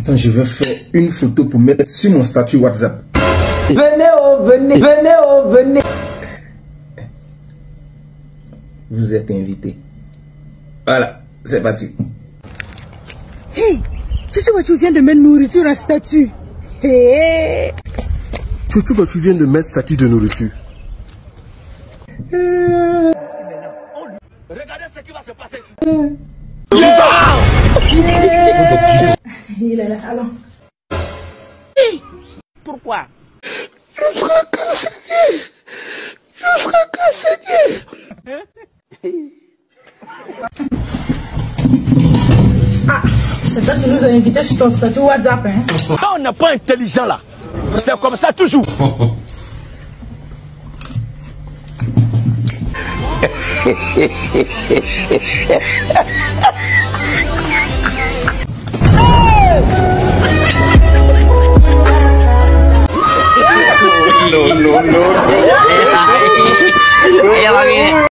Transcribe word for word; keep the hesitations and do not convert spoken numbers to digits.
Attends, je vais faire une photo pour mettre sur mon statut WhatsApp. Venez, oh, venez, venez, oh, venez. Vous êtes invité. Voilà, c'est parti. Hey, Chouchouba, tu viens de mettre nourriture à statut. Hey. Chouchouba, tu viens de mettre statut de nourriture. Euh... Regardez ce qui va se passer ici. Il est là, alors. Pourquoi? Je serai casségué. Je serai casségué. Ah, c'est toi qui nous as invités sur ton statut WhatsApp, hein? On n'est pas intelligent là. C'est comme ça toujours. No, no, no, no.